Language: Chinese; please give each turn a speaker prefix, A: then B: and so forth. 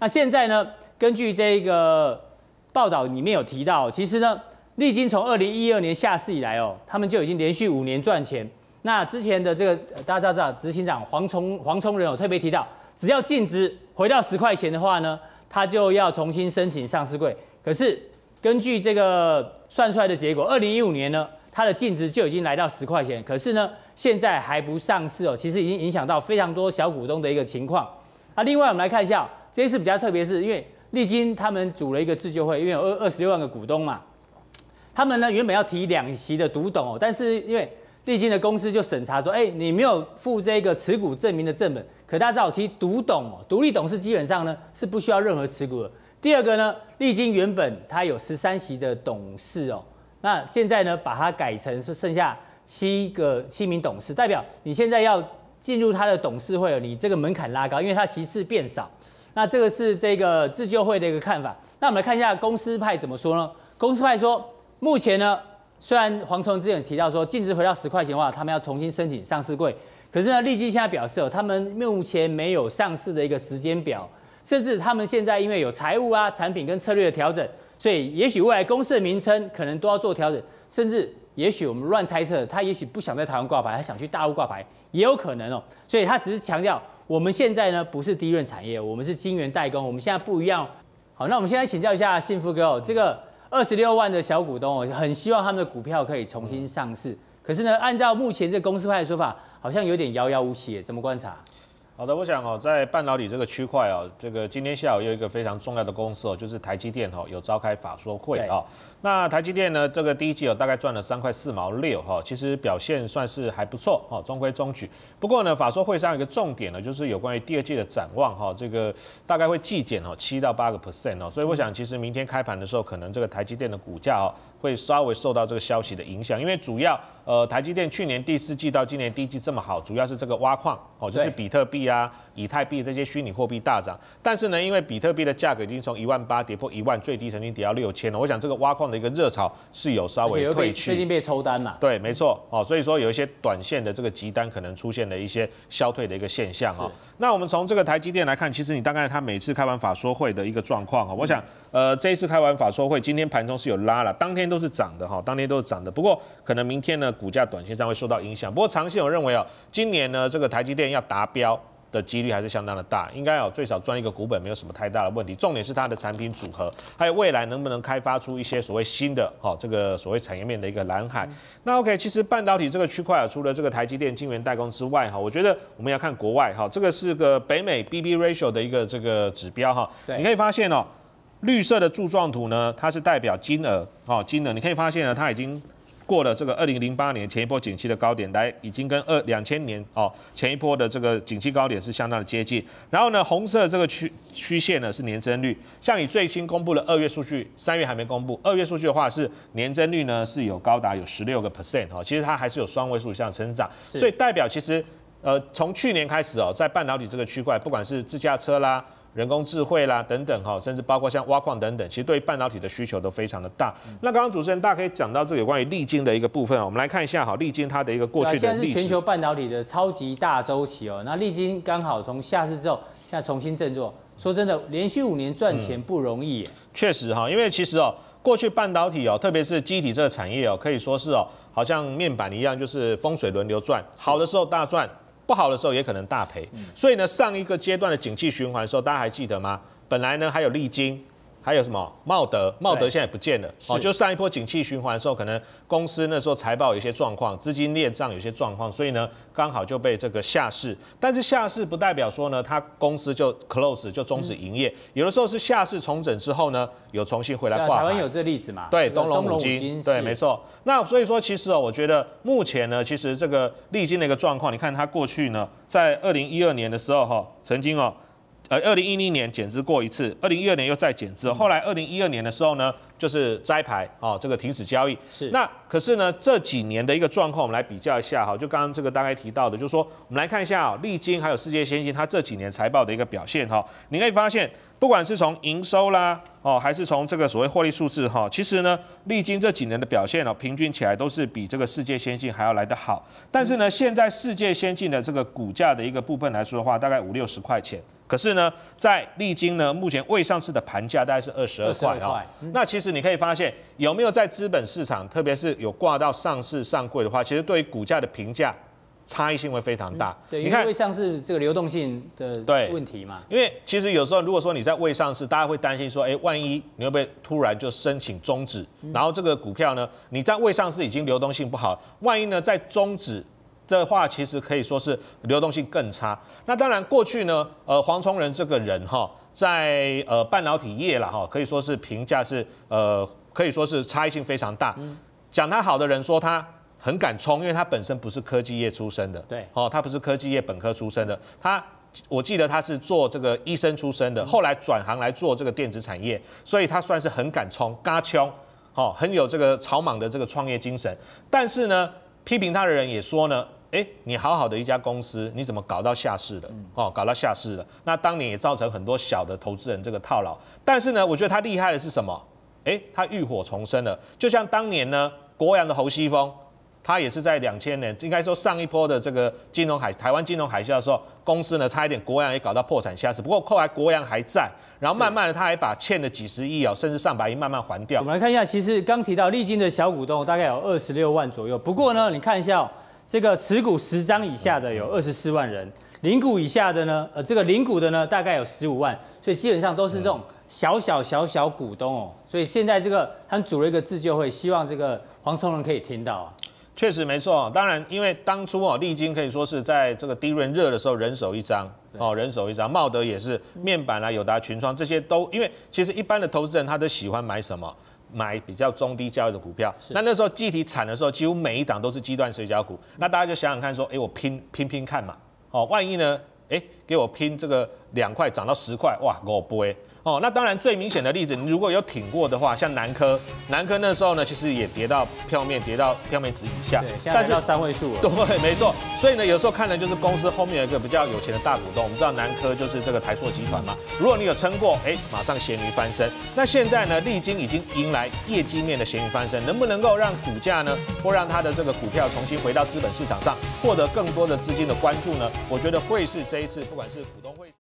A: 那现在呢，根据这个报道里面有提到，其实呢，历经从2012年下市以来哦，他们就已经连续5年赚钱。那之前的这个大家知道，执行长黄崇仁有特别提到，只要净值回到10块钱的话呢，他就要重新申请上市柜。可是根据这个算出来的结果，2015年呢，它的净值就已经来到10块钱，可是呢，现在还不上市哦，其实已经影响到非常多小股东的一个情况。那另外我们来看一下，这一次比较特别，是因为历经他们组了一个自救会，因为有26万个股东嘛，他们呢原本要提2席的独董哦，但是因为历经的公司就审查说，你没有付这个持股证明的正本。可大家知道，其实独立董事基本上呢是不需要任何持股的。第二个呢，历经原本它有13席的董事哦，那现在呢把它改成是剩下7名董事，代表你现在要进入它的董事会了，你这个门槛拉高，因为它席次变少。那这个是这个自救会的一个看法。那我们来看一下公司派怎么说呢？公司派说，目前呢，虽然黄崇仁之前提到说净值回到10块钱的话，他们要重新申请上市柜，可是呢，立基现在表示他们目前没有上市的一个时间表，甚至他们现在因为有财务啊、产品跟策略的调整，所以也许未来公司的名称可能都要做调整，甚至也许我们乱猜测，他也许不想在台湾挂牌，他想去大陆挂牌，也有可能哦。所以他只是强调，我们现在呢不是低润产业，我们是晶圆代工，我们现在不一样。好，那我们现在请教一下幸福哥哦，这个26万的小股东哦，很希望他们的股票可以重新上市。可是呢，按照目前这公司派的说法，好像有点遥遥无期，怎么观察？
B: 好的，我想哦，在半导体这个区块哦，这个今天下午有一个非常重要的公司哦，就是台积电哦，有召开法说会哦。那台积电呢，这个第一季大概赚了3块4毛6哈，其实表现算是还不错哈，中规中矩。不过呢，法说会上有一个重点呢，就是有关于第2季的展望哈，这个大概会季减7到8% 哦，所以我想其实明天开盘的时候，可能这个台积电的股价会稍微受到这个消息的影响，因为主要台积电去年第4季到今年第1季这么好，主要是这个挖矿哦，就是比特币啊、以太币这些虚拟货币大涨。但是呢，因为比特币的价格已经从18000跌破10000，最低曾经跌到6000了，我想这个挖矿的一个热潮是有稍微退去，
A: 最近被抽单嘛？
B: 对，没错哦，所以说有一些短线的这个急单可能出现了一些消退的一个现象哦。那我们从这个台积电来看，其实你大概它每次开完法说会的一个状况哦，我想这一次开完法说会，今天盘中是有拉了，当天都是涨的哈，当天都是涨的。不过可能明天呢，股价短线上会受到影响。不过长线我认为今年呢，这个台积电要达标的几率还是相当的大，应该最少赚一个股本没有什么太大的问题。重点是它的产品组合，还有未来能不能开发出一些所谓新的这个所谓产业面的一个蓝海。那 OK， 其实半导体这个区块除了这个台积电晶圆代工之外我觉得我们要看国外这个是个北美 BB ratio 的一个这个指标你可以发现绿色的柱状图呢，它是代表金额金额你可以发现呢，它已经过了这个2008年前一波景气的高点，已经跟2000年前一波的这个景气高点是相当的接近。然后呢，红色这个曲线呢是年增率，像你最新公布的2月数据，3月还没公布，2月数据的话是年增率呢是有高达16%其实它还是有双位数以上成长，所以代表其实从去年开始在半导体这个区块，不管是自驾车啦、人工智慧啦等等甚至包括像挖矿等等，其实对半导体的需求都非常的大。那刚刚主持人大家可以讲到这个有关于力晶的一个部分我们来看一下力晶它的一个过去的历史。
A: 现在是全球半导体的超级大周期那力晶刚好从下市之后，现在重新振作。说真的，连续5年赚钱不容易耶。
B: 确实因为其实过去半导体特别是基体这个产业可以说是好像面板一样，就是风水轮流转，好的时候大赚，不好的时候也可能大赔，所以呢，上一个阶段的景气循环的时候，大家还记得吗？本来呢还有力晶，还有什么茂德现在不见了就上一波景气循环的时候，可能公司那时候财报有一些状况，资金链账有些状况，所以呢刚好就被这个下市。但是下市不代表说呢，它公司就 close 就终止营业，有的时候是下市重整之后呢，有重新回来挂牌。
A: 台湾有这例子嘛？
B: 对，东隆五金，对，没错。那所以说，其实我觉得目前呢，其实这个力晶的一个状况，你看它过去呢，在2012年的时候曾经2010年减资过一次，2012年又再减资，后来2012年的时候呢，就是摘牌这个停止交易。
A: 是。
B: 那可可是呢，这几年的一个状况，我们来比较一下哈，就刚刚这个大概提到的，就是说，我们来看一下力晶还有世界先进它这几年财报的一个表现哈，你可以发现，不管是从营收啦，还是从这个所谓获利数字哈，其实呢，力晶这几年的表现平均起来都是比这个世界先进还要来得好。但是呢，现在世界先进的这个股价的一个部分来说的话，大概50-60块钱。可是呢，在力晶呢，目前未上市的盘价大概是22块哈。那其实你可以发现，有没有在资本市场，特别是有挂到上市上柜的话，其实对于股价的评价差异性会非常大。
A: 对，你看未上市这个流动性的问题嘛。
B: 因为其实有时候如果说你在未上市，大家会担心说，万一你会不会突然就申请终止，然后这个股票呢，你在未上市已经流动性不好，万一呢在终止的话，其实可以说是流动性更差。那当然，过去呢，黄崇仁这个人在半导体业啦可以说是评价是可以说是差异性非常大。讲他好的人说他很敢冲，因为他本身不是科技业出身的，
A: 对，
B: 他不是科技业本科出身的，我记得他是做这个医生出身的，后来转行来做这个电子产业，所以他算是很敢冲，嘎冲，很有这个草莽的这个创业精神。但是呢，批评他的人也说呢，你好好的一家公司，你怎么搞到下市了？搞到下市了。那当年也造成很多小的投资人这个套牢。但是呢，我觉得他厉害的是什么？他浴火重生了。就像当年呢，国阳的侯西峰，他也是在2000年，应该说上一波的这个台湾金融海啸的时候，公司呢差一点国阳也搞到破产下市。不过后来国阳还在，然后慢慢的他还把欠的几十亿甚至上百亿慢慢还掉。
A: 我们来看一下，其实刚提到力晶的小股东大概有26万左右。不过呢，你看一下这个持股10张以下的有24万人，零股以下的呢，这个零股的呢大概有15万，所以基本上都是这种小股东所以现在这个他们组了一个自救会，希望这个黄崇仁可以听到
B: 确实没错，当然，因为当初力晶可以说是在这个低润热的时候人手一张人手一张，茂德也是面板啊、友达、群创这些都，因为其实一般的投资人他都喜欢买什么？买比较中低价位的股票。那时候记忆体产的时候，几乎每一档都是基段水饺股。那大家就想想看说，我拼看嘛，万一呢，给我拼这个2块涨到10块，哇，5倍。那当然最明显的例子，你如果有挺过的话，像南科那时候呢，其实也跌到票面值以下，
A: 对，现在来到3位数了。
B: 对，没错。所以呢，有时候看的就是公司后面有一个比较有钱的大股东。我们知道南科就是这个台塑集团嘛。如果你有撑过，马上咸鱼翻身。那现在呢，力晶已经迎来业绩面的咸鱼翻身，能不能够让股价呢，或让它的这个股票重新回到资本市场上，获得更多的资金的关注呢？我觉得会是这一次不管是股东会。